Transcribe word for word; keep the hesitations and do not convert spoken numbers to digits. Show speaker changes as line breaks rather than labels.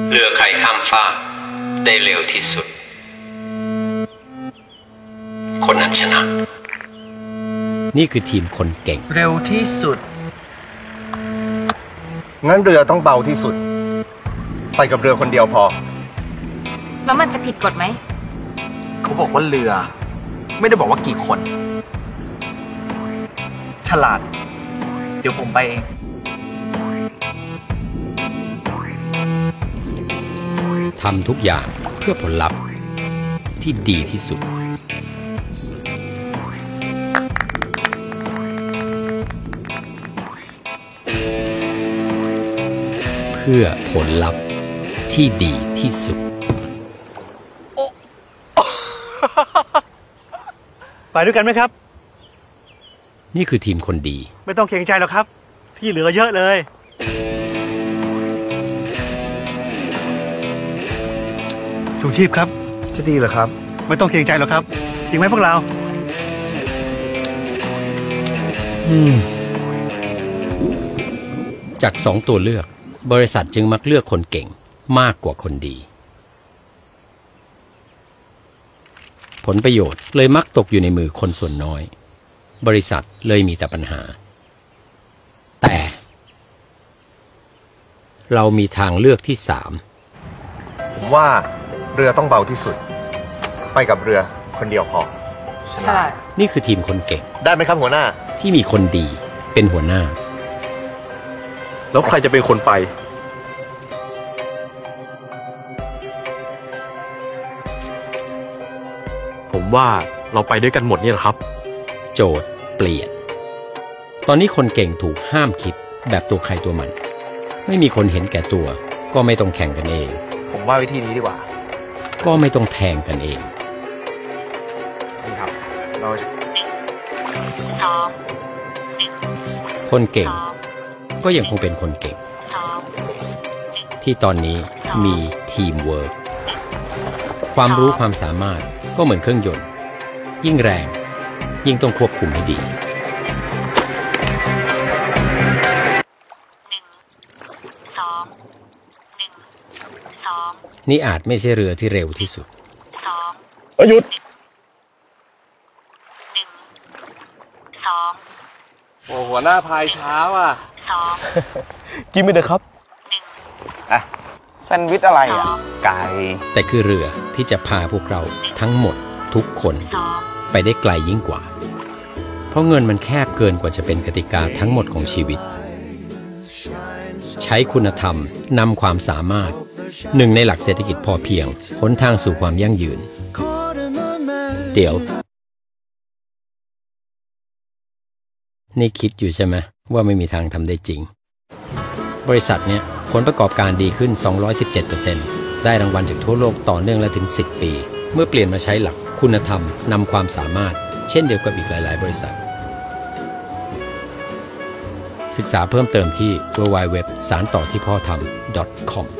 เรือใครข้ามฟากได้เร็วที่สุดคนนั้นชนะ
นี่คือทีมคนเก่ง
เร็วที่สุด
งั้นเรือต้องเบาที่สุดไปกับเรือคนเดียวพอ
แล้วมันจะผิดกฎไหม
เขาบอกว่าเรือไม่ได้บอกว่ากี่คนฉลาดเดี๋ยวผมไปเอง
ทำทุกอย่างเพื่อผลลัพธ์ที่ดีที่สุดเพื่อผลลัพธ์ที่ดีที่สุด
ไปด้วยกันไหมครับ
นี่คือทีมคนดี
ไม่ต้องเกรงใจหรอกครับพี่เหลือเยอะเลยชูชีพครับ
จะดีเหรอครับ
ไม่ต้องเกรงใจหรอกครับจริงไหมพวกเรา
จากสองตัวเลือกบริษัทจึงมักเลือกคนเก่งมากกว่าคนดีผลประโยชน์เลยมักตกอยู่ในมือคนส่วนน้อยบริษัทเลยมีแต่ปัญหาแต่เรามีทางเลือกที่สาม
ผมว่าเรือต้องเบาที่สุดไปกับเรือคนเดียวพอ
ใช่
นี่คือทีมคนเก่ง
ได้ไหมครับหัวหน้า
ที่มีคนดีเป็นหัวหน้า
แล้วใครจะเป็นคนไปผมว่าเราไปด้วยกันหมดนี่แหละครับ
โจทย์เปลี่ยนตอนนี้คนเก่งถูกห้ามคิดแบบตัวใครตัวมันไม่มีคนเห็นแก่ตัวก็ไม่ต้องแข่งกันเอง
ผมว่าวิธีนี้ดีกว่า
ก็ไม่ต้องแทงกันเอง
นี่ครับเรา
สอง
คนเก่งก็ยังคงเป็นคนเก่งที่ตอนนี้มีทีมเวิร์คความรู้ความสามารถก็เหมือนเครื่องยนต์ยิ่งแรงยิ่งต้องควบคุมให้ดีนี่อาจไม่ใช่เรือที่เร็วที่สุด
หยุด
โอ้หัวหน้าพายช้าว่ะ
กินไม่ได้ครับ
อ่ะแซนด์วิชอะไรอ่ะไก่
แต่คือเรือที่จะพาพวกเราทั้งหมดทุกคนไปได้ไกลยิ่งกว่าเพราะเงินมันแคบเกินกว่าจะเป็นกติกาทั้งหมดของชีวิตใช้คุณธรรมนำความสามารถหนึ่งในหลักเศรษฐกิจพอเพียงหนทางสู่ความยั่งยืนเดี๋ยวนี่คิดอยู่ใช่ไหมว่าไม่มีทางทำได้จริงบริษัทเนี้ยผลประกอบการดีขึ้น สองร้อยสิบเจ็ดเปอร์เซ็นต์ ได้รางวัลจากทั่วโลกต่อเนื่องและถึงสิบปีเมื่อเปลี่ยนมาใช้หลักคุณธรรมนำความสามารถเช่นเดียวกับอีกหลายๆบริษัทศึกษาเพิ่มเติมที่ ดับเบิลยู ดับเบิลยู ดับเบิลยู ดอท สารต่อที่พ่อทำ ดอท คอม